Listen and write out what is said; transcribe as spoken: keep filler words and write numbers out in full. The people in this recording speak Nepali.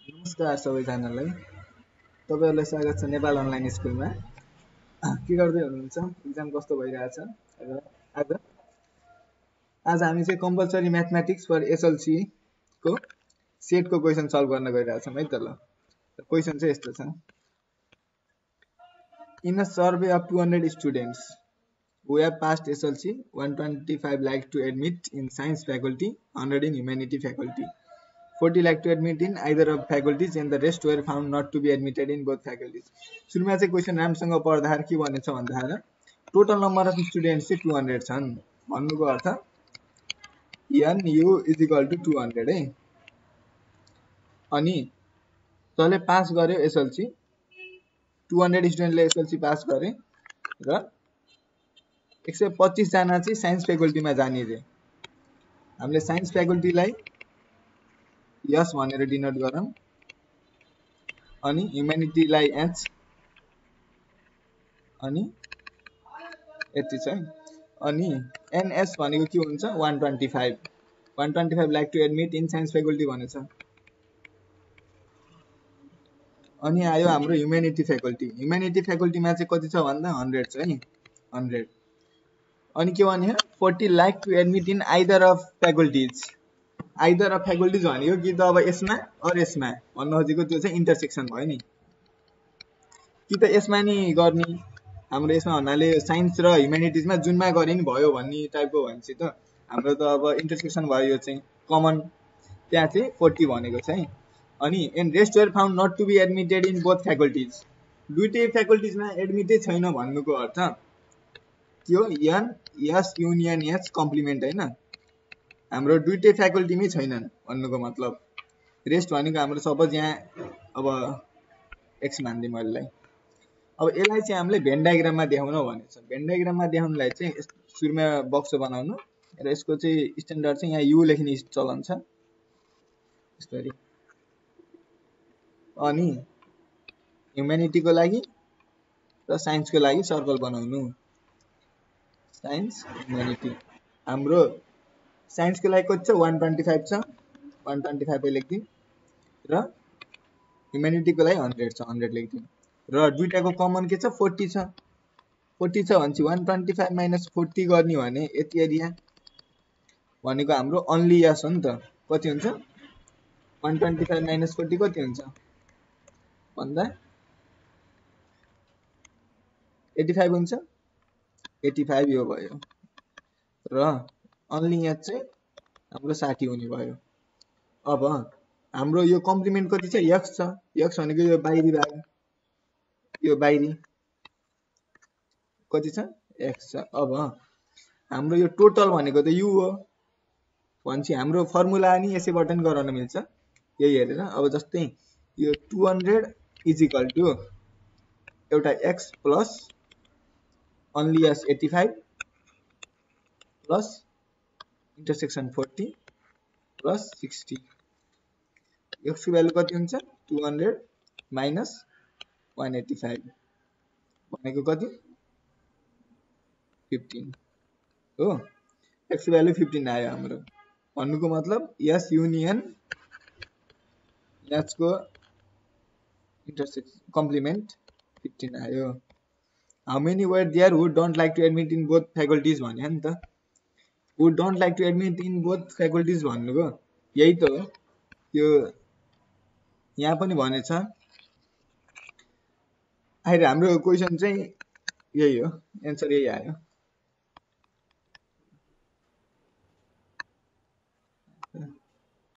नमस्कार सबैजनालाई। तपाईहरुलाई स्वागत छ नेपाल अनलाइन स्कुलमा। के गर्दै हुनुहुन्छ? एक्जाम कस्तो भइरहेछ? र आज आज हामी चाहिँ कम्पलसरी म्याथमेटिक्स फर एसएलसी को सेट को क्वेशन सल्भ गर्न गइरहेछौँ है त। ल क्वेशन चाहिँ यस्तो छ। In a survey of two hundred students who have passed S L C, one hundred twenty-five like to admit in science faculty, one hundred in humanity faculty, forty like to admit in either of faculties and the rest were found not to be admitted in both faculties. सुरुमा चाहिँ क्वेशन राम्रोसँग पढ्दाखेरि के भनेछ भन्दाखेरि टोटल नम्बर अफ स्टुडेन्ट्स चाहिँ two hundred छन् भन्नुको अर्थ n u is equal to two hundred है। अनि जसले पास गर्यो एसएलसी two hundred स्टुडेन्टले एसएलसी पास गरे र one hundred twenty-five जना चाहिँ साइन्स फ्याकल्टीमा जाने रे। हामीले साइन्स फ्याकल्टीलाई यस भनेर डिनोट गरौँ अनि ह्युम्यानिटीलाई एच अनि यति छ। अनि एनएस भनेको के हुन्छ one twenty-five one twenty-five like to admit in science faculty भनेछ। अनि आयो हाम्रो ह्युम्यानिटी फ्याकल्टी। ह्युम्यानिटी फ्याकल्टीमा चाहिँ कति छ भन्दा one hundred छ है, one hundred। अनि के भन्यो forty like to admit in either of faculties. Either of faculties भनेको कि त अब यसमा अर यसमा भन्नु खोजेको त्यो चाहिँ इन्टरसेक्सन भयो नि। कि त यसमा नि गर्ने हाम्रो यसमा भन्नाले साइन्स र ह्युम्यानिटिजमा जुनमा गरे नि भयो भन्ने टाइपको भन्छ त हाम्रो त अब इन्टरसेक्सन भयो यो चाहिँ कमन त्यहाँ चाहिँ forty भनेको छ है। अनि and rest were found not to be admitted in both faculties. दुईटै फ्याकल्टीजमा एडमिटै छैन भन्नुको अर्थ के हो N S union H complement हैन। हाम्रो दुईटै फ्याकल्टीमै छैनन् भन्नुको मतलब। रेस्ट भनेको हाम्रो सपोज यहाँ अब एक्स मान्दै मैले। अब यसलाई चाहिँ हामीले भेन डायग्राममा देखाउन भनेछ। भेन डायग्राममा देखाउनलाई चाहिँ सुरुमा बक्स बनाउनु र यसको चाहिँ स्ट्यान्डर्ड चाहिँ यहाँ यु लेख्ने चलन छ यसरी। अनि ह्युम्यानिटीको लागि र साइन्सको लागि सर्कल बनाउनु। साइन्स ह्युम्यानिटी हाम्रो साइन्सको लागि कति छ one twenty-five छ, one twenty-five लेख्दिन र ह्युम्यानिटीको लागि one hundred छ, one hundred लेख्दिन। र दुईटाको कमन के छ forty छ। forty छ भने one twenty-five minus forty गर्ने भने यति एरिया भनेको हाम्रो अन्ली यस हो नि त। कति हुन्छ one twenty-five minus forty कति हुन्छ भन्दा eighty-five हुन्छ। eighty-five यो भयो र अन्ली यहाँ चाहिँ हाम्रो sixty हुने भयो। अब हाम्रो यो कम्प्लिमेन्ट कति छ x छ। x भनेको यो बाहिरी भाग यो बाहिरी कति छ x छ। अब हाम्रो यो टोटल भनेको त u हो भन्छ। हाम्रो फर्मुला नि यसैबाट नि गराउन मिल्छ यही हेरेर। अब जस्तै यो two hundred is equal to एउटा x plus only S eighty-five plus intersection forty plus sixty। x को भ्यालु कति हुन्छ two hundred minus one eighty-five भनेको कति fifteen हो। x को भ्यालु fifteen आयो हाम्रो भन्नुको मतलब यस युनियन एच को इन्टरसेक्सन कम्प्लिमेन्ट fifteen आयो। How many were there who don't like to admit in both faculties भन्यो नि त। Who don't like to admit in both faculties भन्नुको यही त हो। यो यहाँ पनि भनेछ। अहिले हाम्रो क्वेशन चाहिँ यही हो, एन्सर यही आयो।